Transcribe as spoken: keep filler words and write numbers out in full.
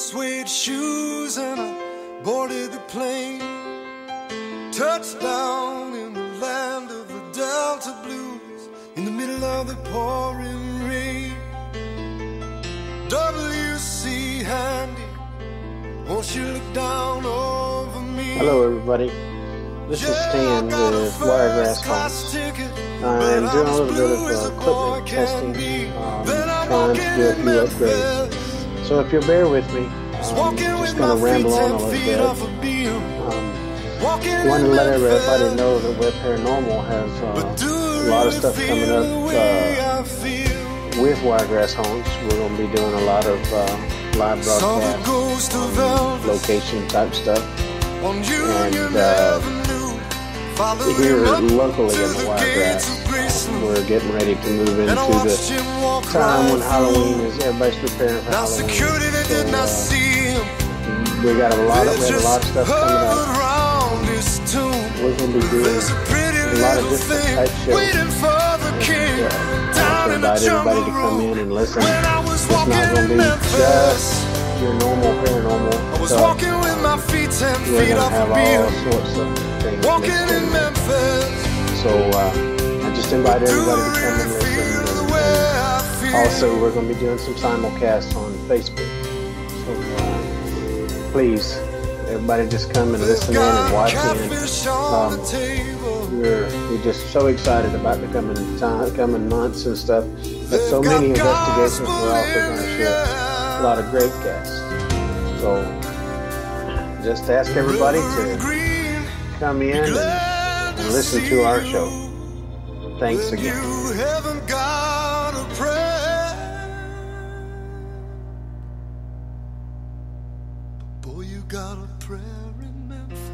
suede shoes and I boarded the plane. Touchdown in the land of the Delta Blues, in the middle of the pouring rain. W C Handy, won't you look down over me? Hello everybody, this is Stan with Wiregrass Homes. I'm doing a little bit of uh, equipment testing, um, trying to do a few upgrades. So if you'll bear with me, I'm just going to ramble on a little bit. Um, want to let everybody know that Web Paranormal has uh, a lot of stuff coming up uh, with Wiregrass Homes. We're going to be doing a lot of uh, live broadcast, um, location type stuff. And uh, here locally in the Wiregrass, uh, we're getting ready to move into the time when Halloween is, everybody's preparing for Halloween. So, uh, we got a lot of, we have a lot of stuff coming up. We're going to be doing a lot of different type shows. And, uh, I invite everybody to come in and listen. It's not going to be just your normal paranormal stuff. We're going to have all sorts of things mixed in. So uh, I just invite everybody to come and listen. And, and also, we're going to be doing some simulcasts on Facebook. So uh, please, everybody just come and listen in and watch in. Um, we're, we're just so excited about the coming time, coming months and stuff. But so many investigations, we're also going to share a lot of great guests. So just ask everybody to come in and, and listen to our show. Thanks again. Boy, you got a prayer in Memphis.